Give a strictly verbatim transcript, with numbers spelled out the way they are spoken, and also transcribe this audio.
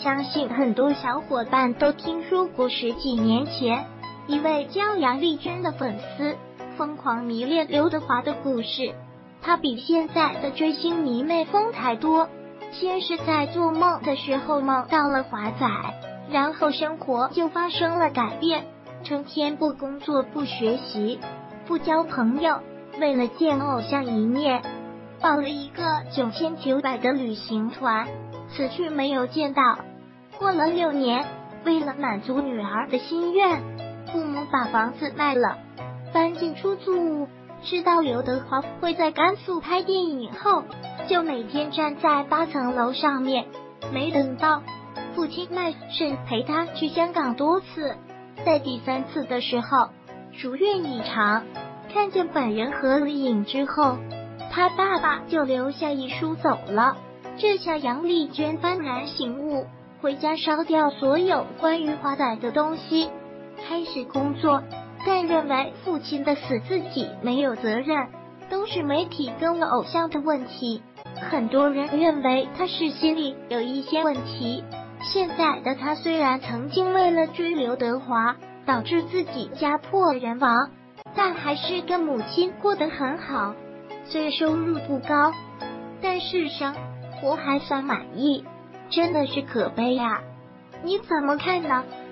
相信很多小伙伴都听说过十几年前一位叫杨丽娟的粉丝疯狂迷恋刘德华的故事。她比现在的追星迷妹疯太多，先是在做梦的时候梦到了华仔，然后生活就发生了改变，成天不工作不学习不交朋友，为了见偶像一面报了一个九千九百的旅行团，此去没有见到。过了六年，为了满足女儿的心愿，父母把房子卖了，搬进出租屋。知道刘德华会在甘肃拍电影后，就每天站在八层楼上面。没等到父亲卖肾，陪他去香港多次，在第三次的时候如愿以偿，看见本人合了影之后，他爸爸就留下遗书走了。这下杨丽娟幡然醒悟，回家烧掉所有关于华仔的东西，开始工作。但认为父亲的死自己没有责任，都是媒体跟了偶像的问题。很多人认为他是心里有一些问题。现在的他虽然曾经为了追刘德华导致自己家破人亡，但还是跟母亲过得很好。虽收入不高，但是生活还算满意，真的是可悲啊！你怎么看呢？